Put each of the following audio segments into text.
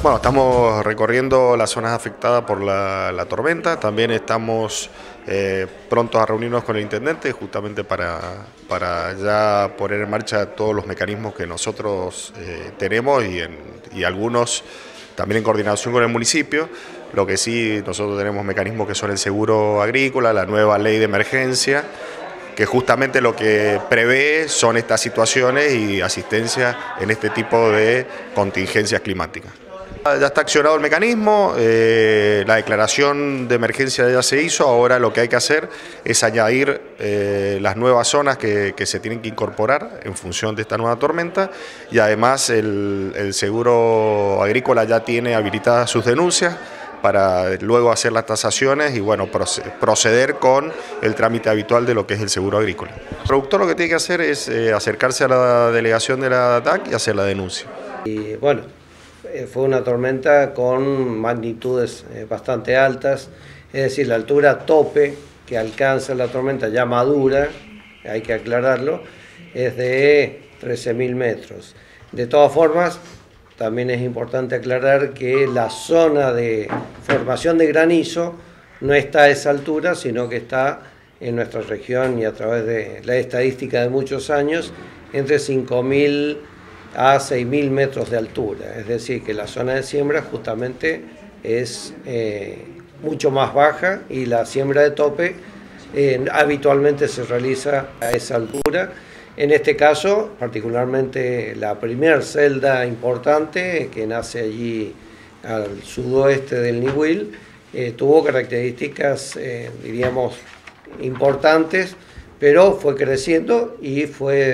Bueno, estamos recorriendo las zonas afectadas por la tormenta, también estamos prontos a reunirnos con el intendente justamente para ya poner en marcha todos los mecanismos que nosotros tenemos y algunos también en coordinación con el municipio. Lo que sí, nosotros tenemos mecanismos que son el seguro agrícola, la nueva ley de emergencia, que justamente lo que prevé son estas situaciones y asistencia en este tipo de contingencias climáticas. Ya está accionado el mecanismo, la declaración de emergencia ya se hizo, ahora lo que hay que hacer es añadir las nuevas zonas que se tienen que incorporar en función de esta nueva tormenta, y además el seguro agrícola ya tiene habilitadas sus denuncias para luego hacer las tasaciones y bueno, proceder con el trámite habitual de lo que es el seguro agrícola. El productor lo que tiene que hacer es acercarse a la delegación de la DAC y hacer la denuncia. Y bueno, fue una tormenta con magnitudes bastante altas, es decir, la altura tope que alcanza la tormenta ya madura, hay que aclararlo, es de 13.000 metros. De todas formas, también es importante aclarar que la zona de formación de granizo no está a esa altura, sino que está en nuestra región y a través de la estadística de muchos años, entre 5.000 a 6.000 metros de altura. Es decir, que la zona de siembra justamente es mucho más baja y la siembra de tope habitualmente se realiza a esa altura. En este caso, particularmente la primera celda importante que nace allí al sudoeste del Niwil, tuvo características, diríamos, importantes, pero fue creciendo y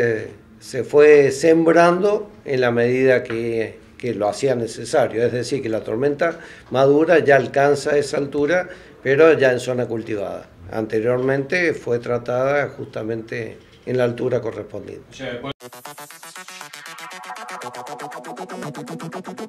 se fue sembrando en la medida que lo hacía necesario. Es decir, que la tormenta madura ya alcanza esa altura, pero ya en zona cultivada. Anteriormente fue tratada justamente en la altura correspondiente.